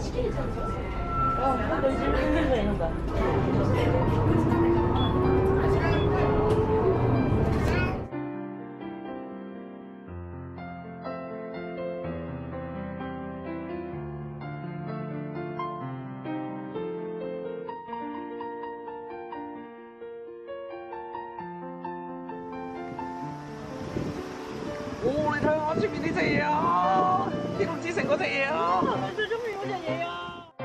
哦，你睇下前面呢隻嘢啊，天空之城嗰隻嘢啊，係咪最中意嗰隻嘢啊？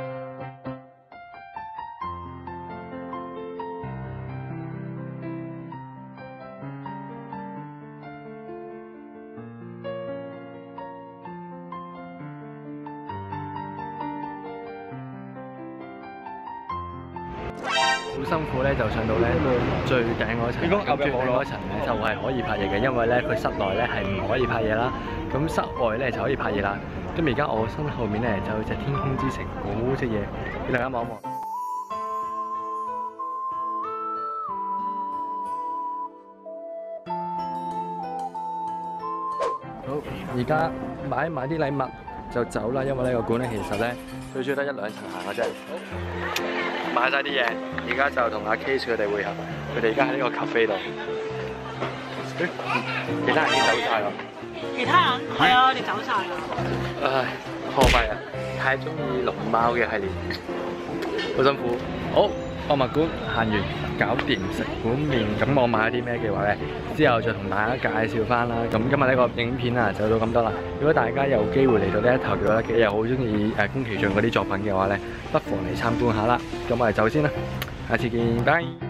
好辛苦咧，就上到咧最頂嗰層。咁最頂嗰層咧就係可以拍嘢嘅，因為咧佢室內咧係唔可以拍嘢啦。咁室外咧就可以拍嘢啦。咁而家我身後面咧就有隻天空之城嗰隻嘢，俾大家望一望。好，而家買啲禮物就走啦，因為呢個館咧其實咧最少得1、2層行嘅啫。買晒啲嘢，而家就同阿 Case 佢哋會合。佢哋而家喺呢個 cafe 度，其他人已經走晒咯。 其他人係啊，你走晒啦。 唉，破費啊！太中意龍貓嘅系列，好辛苦。好，博物館行完，搞掂食碗麵。咁我買咗啲咩嘅話咧，之後再同大家介紹翻啦。咁今日呢個影片啊，就到咁多啦。如果大家有機會嚟到呢一頭嘅話咧，又好中意宮崎駿嗰啲作品嘅話咧，不妨嚟參觀下啦。咁我哋走先啦，下次見，拜。